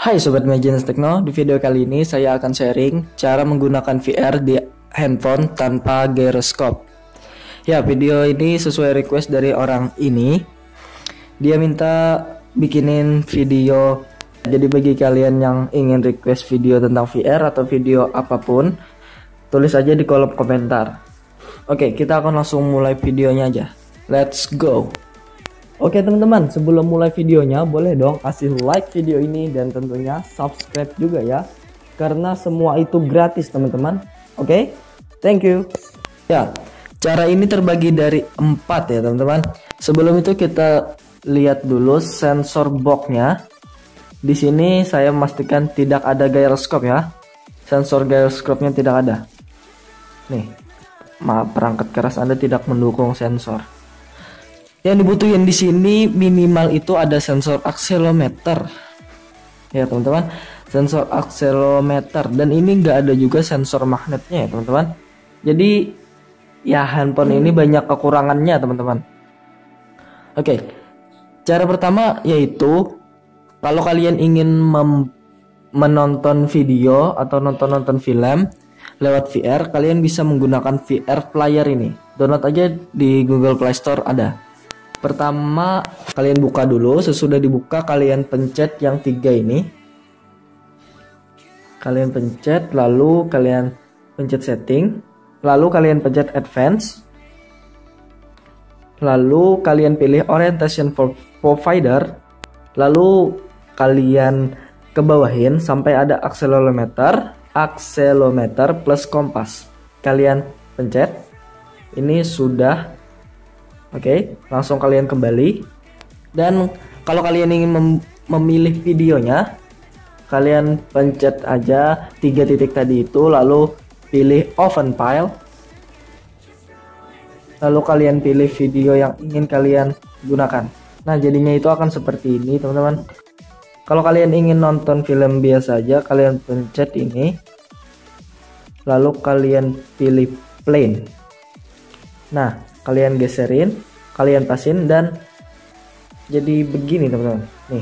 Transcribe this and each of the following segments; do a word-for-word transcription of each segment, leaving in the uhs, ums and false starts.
Hai Sobat Imagines Tekno, di video kali ini saya akan sharing cara menggunakan V R di handphone tanpa gyroscope. Ya, video ini sesuai request dari orang ini. Dia minta bikinin video. Jadi bagi kalian yang ingin request video tentang V R atau video apapun, tulis aja di kolom komentar. Oke, kita akan langsung mulai videonya aja. Let's go. Oke teman-teman, sebelum mulai videonya boleh dong kasih like video ini dan tentunya subscribe juga ya, karena semua itu gratis teman-teman. Oke, thank you. Ya, cara ini terbagi dari empat ya teman-teman. Sebelum itu kita lihat dulu sensor boxnya. Di sini saya memastikan tidak ada gyroscope ya. Sensor gyroscope-nya tidak ada. Nih, maaf, perangkat keras Anda tidak mendukung sensor. Yang dibutuhin di sini minimal itu ada sensor akselerometer. Ya teman-teman, sensor akselerometer, dan ini enggak ada juga sensor magnetnya ya teman-teman. Jadi ya handphone ini banyak kekurangannya teman-teman. Oke, cara pertama yaitu kalau kalian ingin menonton video atau nonton-nonton film lewat V R, kalian bisa menggunakan V R Player ini. Download aja di Google Play Store ada. Pertama kalian buka dulu, sesudah dibuka kalian pencet yang tiga ini. Kalian pencet, lalu kalian pencet setting, lalu kalian pencet advance. Lalu kalian pilih orientation for provider. Lalu kalian kebawahin sampai ada akselerometer, akselerometer plus kompas. Kalian pencet. Ini sudah. Oke, langsung kalian kembali. Dan kalau kalian ingin mem memilih videonya, kalian pencet aja tiga titik tadi itu, lalu pilih open file. Lalu kalian pilih video yang ingin kalian gunakan. Nah, jadinya itu akan seperti ini, teman-teman. Kalau kalian ingin nonton film biasa aja, kalian pencet ini. Lalu kalian pilih plain. Nah, kalian geserin, kalian pasin, dan jadi begini teman-teman. Nih.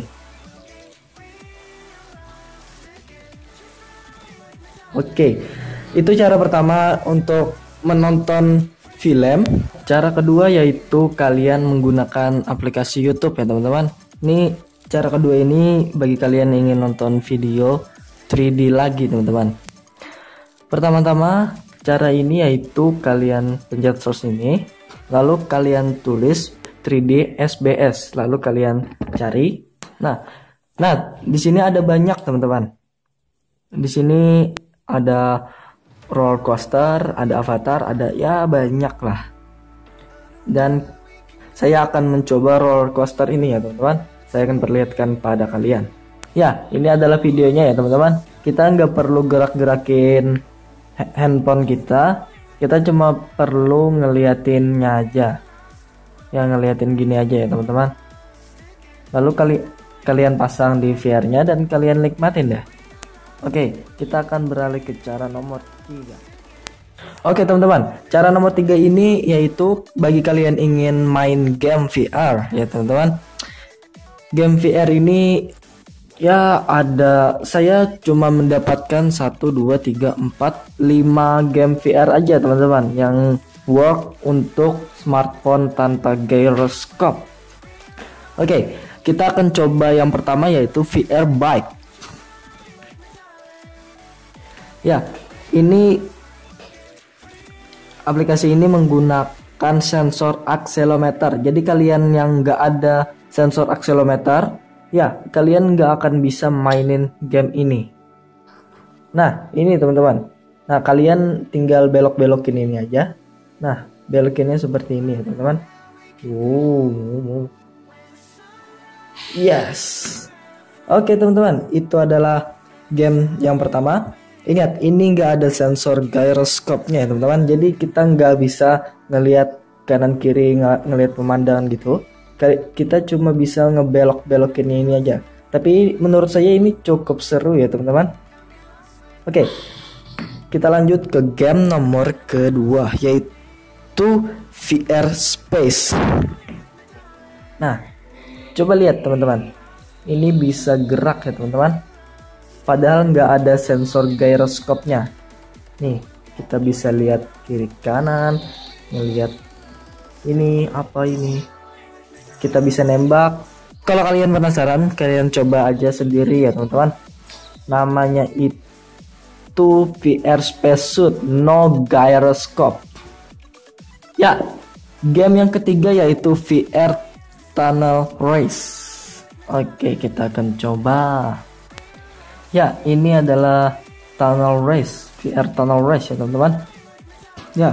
Oke, itu cara pertama untuk menonton film. Cara kedua yaitu kalian menggunakan aplikasi YouTube ya teman-teman. Ini cara kedua ini bagi kalian yang ingin nonton video tiga D lagi teman-teman. Pertama-tama cara ini yaitu kalian pencet source ini, lalu kalian tulis tiga D S B S, lalu kalian cari. Nah, nah di sini ada banyak teman-teman. Di sini ada roller coaster, ada avatar, ada ya banyak lah. Dan saya akan mencoba roller coaster ini ya teman-teman. Saya akan perlihatkan pada kalian. Ya, ini adalah videonya ya teman-teman. Kita nggak perlu gerak-gerakin handphone kita. Kita cuma perlu ngeliatinnya aja. Ya, ngeliatin gini aja ya teman-teman. Lalu kali kalian pasang di V R-nya dan kalian nikmatin deh. Oke, kita akan beralih ke cara nomor tiga. Oke teman-teman, cara nomor tiga ini yaitu bagi kalian ingin main game V R ya teman-teman. Game V R ini ya ada, saya cuma mendapatkan satu, dua, tiga, empat, lima game V R aja teman-teman yang work untuk smartphone tanpa gyroscope. Oke, kita akan coba yang pertama yaitu V R Bike. Ya, ini aplikasi ini menggunakan sensor akselerometer. Jadi kalian yang nggak ada sensor akselerometer, ya kalian nggak akan bisa mainin game ini. Nah ini teman-teman. Nah kalian tinggal belok-belokin ini aja. Nah belokinnya seperti ini ya teman-teman. Wow. Yes. Oke teman-teman, itu adalah game yang pertama. Ingat, ini nggak ada sensor gyroscope-nya ya teman-teman. Jadi kita nggak bisa ngelihat kanan kiri, ng ngelihat pemandangan gitu. Kita cuma bisa ngebelok-belokin ini aja. Tapi menurut saya ini cukup seru ya teman-teman. Oke, kita lanjut ke game nomor kedua yaitu V R Space. Nah, coba lihat teman-teman. Ini bisa gerak ya teman-teman. padahal nggak ada sensor gyroscope-nya. Nih, kita bisa lihat kiri kanan, ngelihat ini apa ini. Kita bisa nembak. Kalau kalian penasaran, kalian coba aja sendiri ya teman-teman. Namanya itu V R Spacesuit No Gyroscope. Ya, game yang ketiga yaitu V R Tunnel Race. Oke, kita akan coba. Ya, ini adalah Tunnel Race, V R Tunnel Race ya teman-teman. Ya,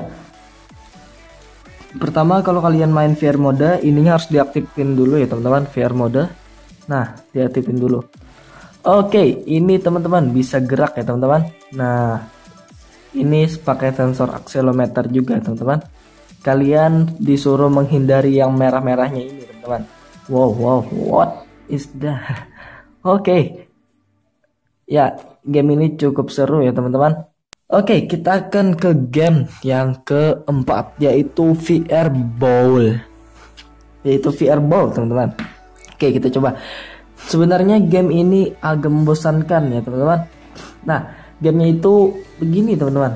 pertama kalau kalian main V R mode, ininya harus diaktifin dulu ya teman-teman, V R mode. Nah, diaktifin dulu. Oke, ini teman-teman bisa gerak ya teman-teman. Nah, ini pakai sensor accelerometer juga teman-teman. Kalian disuruh menghindari yang merah-merahnya ini teman-teman. Wow, wow, what is that? Oke. Ya, game ini cukup seru ya teman-teman. Oke, kita akan ke game yang keempat, yaitu V R Bowl. Yaitu V R Bowl teman-teman. Oke, kita coba. Sebenarnya game ini agak membosankan ya teman-teman. Nah, gamenya itu begini teman-teman.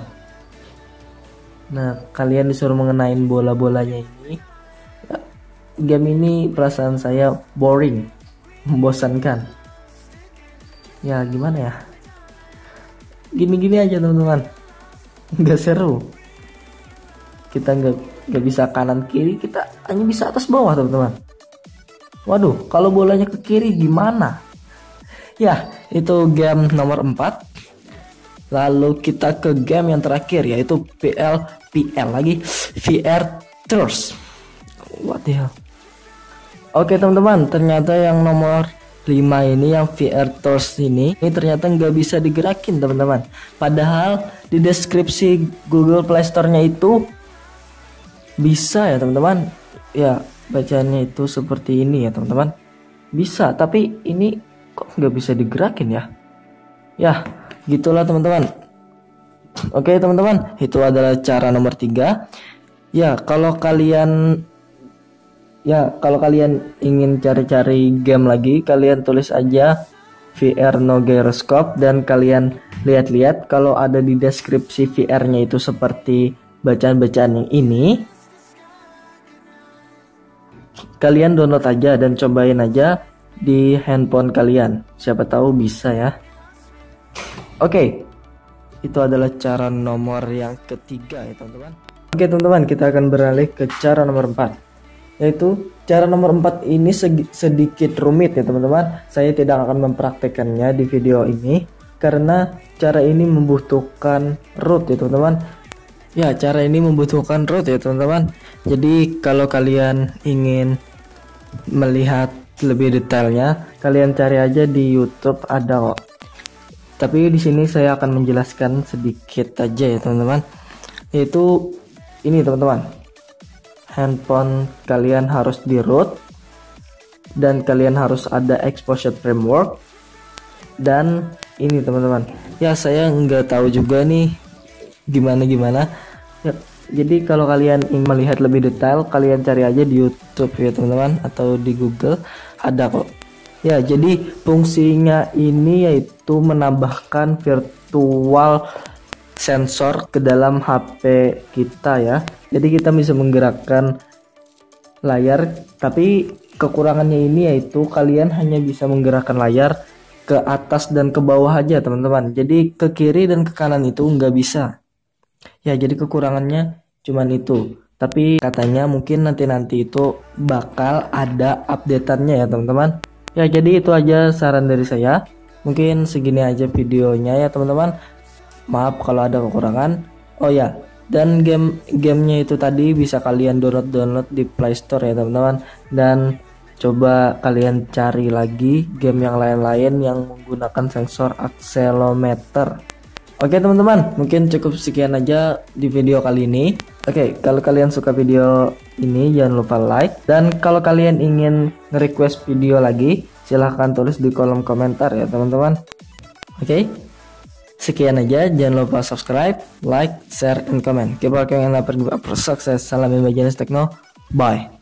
Nah, kalian disuruh mengenain bola-bolanya ini. Game ini perasaan saya boring, membosankan. Ya gimana ya? Gini-gini aja teman-teman, nggak seru. Kita nggak nggak bisa kanan kiri, kita hanya bisa atas bawah teman-teman. Waduh, kalau bolanya ke kiri gimana? Ya, itu game nomor empat. Lalu kita ke game yang terakhir, yaitu P L P L lagi, V R Tours. What the hell? Oke teman-teman, ternyata yang nomor lima ini, yang V R Tours ini, ini ternyata nggak bisa digerakin teman-teman. Padahal di deskripsi Google Play Store-nya itu bisa ya teman-teman. Ya, bacanya itu seperti ini ya teman-teman. Bisa, tapi ini kok nggak bisa digerakin ya? Ya, gitulah teman-teman. Oke teman-teman, itu adalah cara nomor tiga. Ya, kalau kalian Ya, kalau kalian ingin cari-cari game lagi, kalian tulis aja V R No Gyroscope dan kalian lihat-lihat kalau ada di deskripsi V R-nya itu seperti bacaan-bacaan yang ini. Kalian download aja dan cobain aja di handphone kalian. Siapa tahu bisa ya. Oke. Itu adalah cara nomor yang ketiga ya, teman-teman. Oke, teman-teman, kita akan beralih ke cara nomor empat. Yaitu cara nomor empat ini sedikit rumit ya teman-teman. Saya tidak akan mempraktekannya di video ini karena cara ini membutuhkan root ya teman-teman. Ya, cara ini membutuhkan root ya teman-teman. Jadi kalau kalian ingin melihat lebih detailnya, kalian cari aja di YouTube, ada kok. Tapi di sini saya akan menjelaskan sedikit aja ya teman-teman. Yaitu ini teman-teman. Handphone kalian harus di root dan kalian harus ada exposure framework. Dan ini teman-teman, ya saya nggak tahu juga nih gimana gimana ya, jadi kalau kalian ingin melihat lebih detail, kalian cari aja di YouTube ya teman-teman, atau di Google ada kok. Ya, jadi fungsinya ini yaitu menambahkan virtual sensor ke dalam H P kita ya. Jadi kita bisa menggerakkan layar, tapi kekurangannya ini yaitu kalian hanya bisa menggerakkan layar ke atas dan ke bawah aja teman-teman. Jadi ke kiri dan ke kanan itu nggak bisa. Ya, jadi kekurangannya cuman itu. Tapi katanya mungkin nanti-nanti itu bakal ada updateannya ya teman-teman. Ya, jadi itu aja saran dari saya. Mungkin segini aja videonya ya teman-teman. Maaf kalau ada kekurangan. Oh ya, dan game gamenya itu tadi bisa kalian download download di Play Store ya teman-teman. Dan coba kalian cari lagi game yang lain-lain yang menggunakan sensor accelerometer. Oke teman-teman, mungkin cukup sekian aja di video kali ini. Oke, kalau kalian suka video ini jangan lupa like. Dan kalau kalian ingin nge-request video lagi, silahkan tulis di kolom komentar ya teman-teman. Oke, sekian aja, jangan lupa subscribe, like, share, and comment. Keep working and never give up. Sukses, salam Imajinasi Tekno, bye.